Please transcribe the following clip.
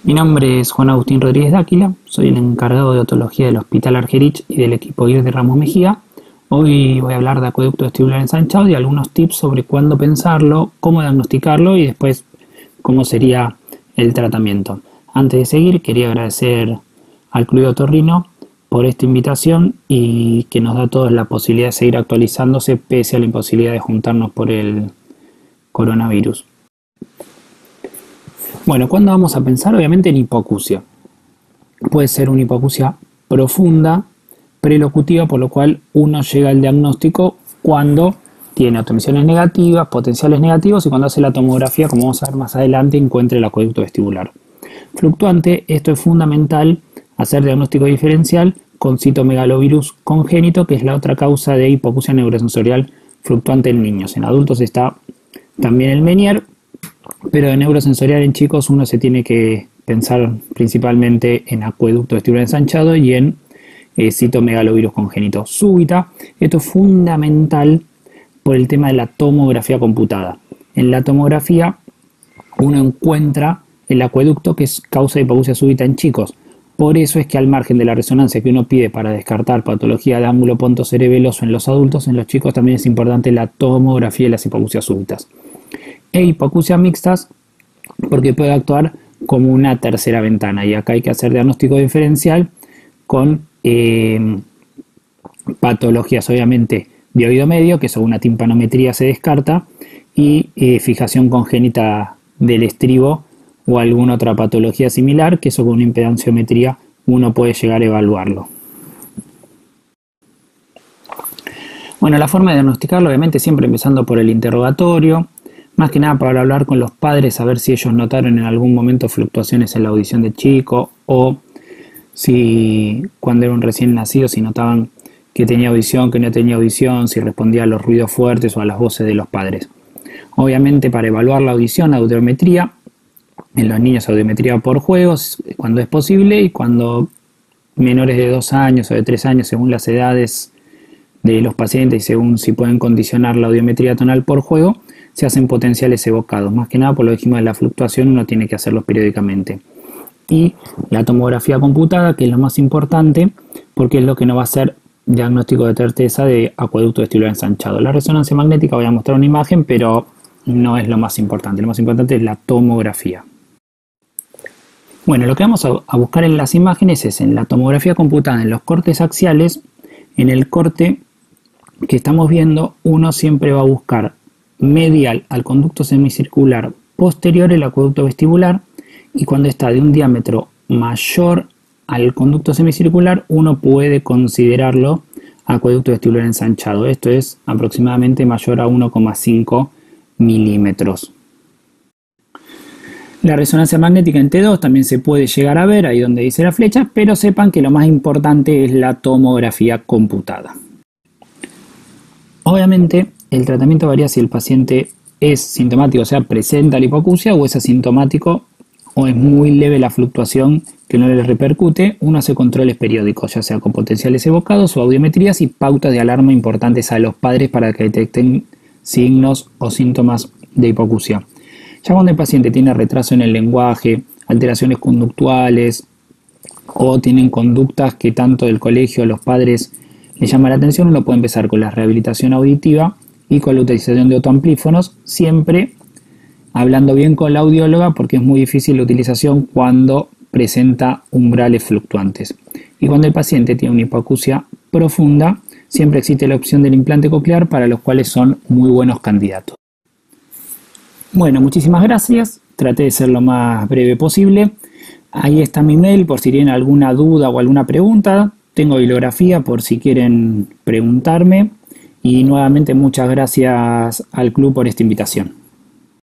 Mi nombre es Juan Agustín Rodríguez Dáquila, soy el encargado de otología del Hospital Argerich y del equipo IR de Ramos Mejía. Hoy voy a hablar de acueducto vestibular ensanchado y algunos tips sobre cuándo pensarlo, cómo diagnosticarlo y después cómo sería el tratamiento. Antes de seguir, quería agradecer al Club de Otorrino por esta invitación y que nos da a todos la posibilidad de seguir actualizándose pese a la imposibilidad de juntarnos por el coronavirus. Bueno, ¿cuándo vamos a pensar? Obviamente en hipoacusia. Puede ser una hipoacusia profunda, prelocutiva, por lo cual uno llega al diagnóstico cuando tiene autoemisiones negativas, potenciales negativos y cuando hace la tomografía, como vamos a ver más adelante, encuentre el acueducto vestibular. Fluctuante, esto es fundamental, hacer diagnóstico diferencial con citomegalovirus congénito, que es la otra causa de hipoacusia neurosensorial fluctuante en niños. En adultos está también el Meniere, pero de neurosensorial en chicos uno se tiene que pensar principalmente en acueducto vestibular ensanchado y en citomegalovirus congénito súbita. Esto es fundamental por el tema de la tomografía computada. En la tomografía uno encuentra el acueducto que es causa de hipoacusia súbita en chicos. Por eso es que al margen de la resonancia que uno pide para descartar patología de ángulo pontocerebeloso en los adultos, en los chicos también es importante la tomografía de las hipoacusias súbitas. E hipoacusias mixtas porque puede actuar como una tercera ventana y acá hay que hacer diagnóstico diferencial con patologías obviamente de oído medio, que según una timpanometría se descarta, y fijación congénita del estribo o alguna otra patología similar, que eso con una impedanciometría uno puede llegar a evaluarlo. Bueno, la forma de diagnosticarlo obviamente siempre empezando por el interrogatorio, más que nada para hablar con los padres, a ver si ellos notaron en algún momento fluctuaciones en la audición del chico o si cuando era un recién nacido si notaban que tenía audición, que no tenía audición, si respondía a los ruidos fuertes o a las voces de los padres. Obviamente para evaluar la audición, audiometría, en los niños audiometría por juegos cuando es posible y cuando menores de 2 años o de 3 años según las edades de los pacientes y según si pueden condicionar la audiometría tonal por juego, se hacen potenciales evocados. Más que nada, por lo que dijimos de la fluctuación, uno tiene que hacerlos periódicamente. Y la tomografía computada, que es lo más importante, porque es lo que nos va a hacer diagnóstico de certeza de acueducto vestibular ensanchado. La resonancia magnética, voy a mostrar una imagen, pero no es lo más importante. Lo más importante es la tomografía. Bueno, lo que vamos a buscar en las imágenes es en la tomografía computada, en los cortes axiales, en el corte que estamos viendo, uno siempre va a buscar medial al conducto semicircular posterior el acueducto vestibular y cuando está de un diámetro mayor al conducto semicircular uno puede considerarlo acueducto vestibular ensanchado. Esto es aproximadamente mayor a 1,5 milímetros. La resonancia magnética en T2 también se puede llegar a ver ahí donde dice la flecha, pero sepan que lo más importante es la tomografía computada. Obviamente el tratamiento varía si el paciente es sintomático, o sea, presenta la hipoacusia o es asintomático o es muy leve la fluctuación que no le repercute. Uno hace controles periódicos, ya sea con potenciales evocados o audiometrías y pautas de alarma importantes a los padres para que detecten signos o síntomas de hipoacusia. Ya cuando el paciente tiene retraso en el lenguaje, alteraciones conductuales o tienen conductas que tanto del colegio los padres le llama la atención, uno puede empezar con la rehabilitación auditiva y con la utilización de autoamplífonos, siempre hablando bien con la audióloga porque es muy difícil la utilización cuando presenta umbrales fluctuantes. Y cuando el paciente tiene una hipoacusia profunda, siempre existe la opción del implante coclear para los cuales son muy buenos candidatos. Bueno, muchísimas gracias, traté de ser lo más breve posible. Ahí está mi mail por si tienen alguna duda o alguna pregunta. Tengo bibliografía por si quieren preguntarme y nuevamente muchas gracias al club por esta invitación.